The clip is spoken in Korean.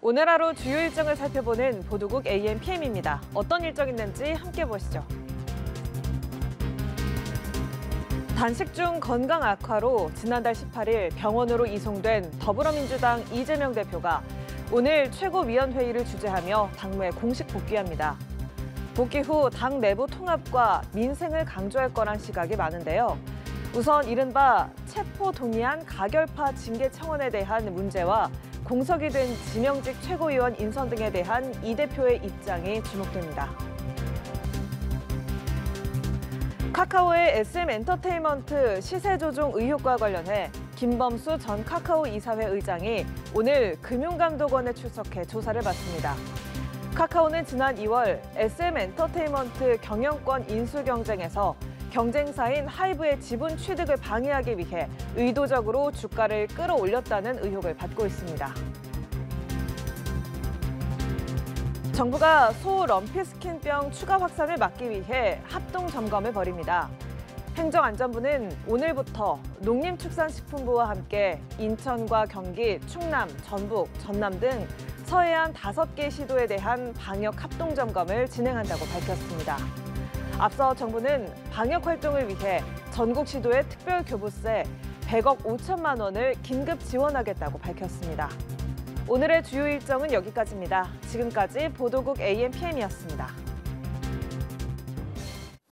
오늘 하루 주요 일정을 살펴보는 보도국 AMPM입니다. 어떤 일정 있는지 함께 보시죠. 단식 중 건강 악화로 지난달 18일 병원으로 이송된 더불어민주당 이재명 대표가 오늘 최고위원회의를 주재하며 당무에 공식 복귀합니다. 복귀 후 당 내부 통합과 민생을 강조할 거란 시각이 많은데요. 우선 이른바 체포 동의안 가결파 징계 청원에 대한 문제와 공석이 된 지명직 최고위원 인선 등에 대한 이 대표의 입장이 주목됩니다. 카카오의 SM엔터테인먼트 시세 조종 의혹과 관련해 김범수 전 카카오 이사회 의장이 오늘 금융감독원에 출석해 조사를 받습니다. 카카오는 지난 2월 SM엔터테인먼트 경영권 인수 경쟁에서 경쟁사인 하이브의 지분 취득을 방해하기 위해 의도적으로 주가를 끌어올렸다는 의혹을 받고 있습니다. 정부가 소 럼피스킨병 추가 확산을 막기 위해 합동 점검을 벌입니다. 행정안전부는 오늘부터 농림축산식품부와 함께 인천과 경기, 충남, 전북, 전남 등 서해안 5개 시도에 대한 방역 합동 점검을 진행한다고 밝혔습니다. 앞서 정부는 방역 활동을 위해 전국 시도에 특별 교부세 100억 5천만 원을 긴급 지원하겠다고 밝혔습니다. 오늘의 주요 일정은 여기까지입니다. 지금까지 보도국 AMPM이었습니다.